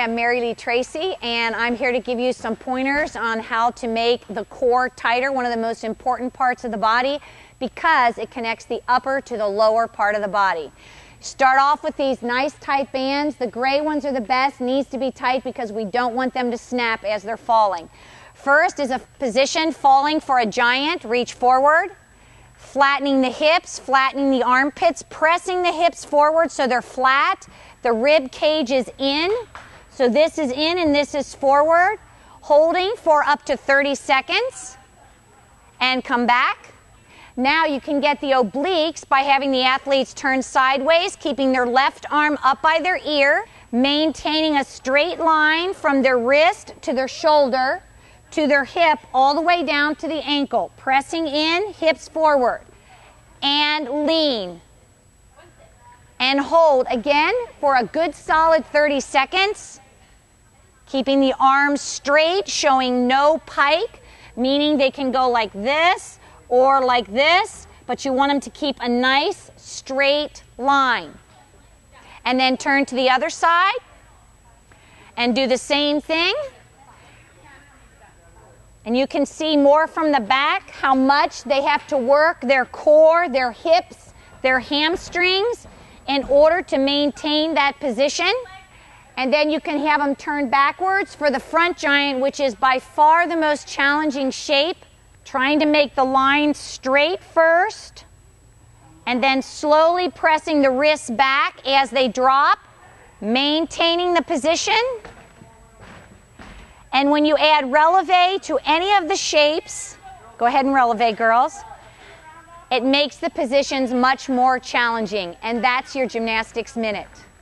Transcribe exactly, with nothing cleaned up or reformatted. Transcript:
am Mary Lee Tracy, and I'm here to give you some pointers on how to make the core tighter, one of the most important parts of the body, because it connects the upper to the lower part of the body. Start off with these nice tight bands. The gray ones are the best, needs to be tight because we don't want them to snap as they're falling. First is a position falling for a giant. Reach forward, flattening the hips, flattening the armpits, pressing the hips forward so they're flat. The rib cage is in, so this is in and this is forward. Holding for up to thirty seconds and come back. Now you can get the obliques by having the athletes turn sideways, keeping their left arm up by their ear, maintaining a straight line from their wrist to their shoulder to their hip all the way down to the ankle. Pressing in, hips forward, and lean. And hold again for a good solid thirty seconds, keeping the arms straight, showing no pike, meaning they can go like this or like this, but you want them to keep a nice straight line. And then turn to the other side and do the same thing. And you can see more from the back how much they have to work their core, their hips, their hamstrings in order to maintain that position. And then you can have them turn backwards for the front giant, which is by far the most challenging shape. Trying to make the line straight first, and then slowly pressing the wrists back as they drop, maintaining the position. And when you add releve to any of the shapes, go ahead and releve, girls, it makes the positions much more challenging, and that's your gymnastics minute.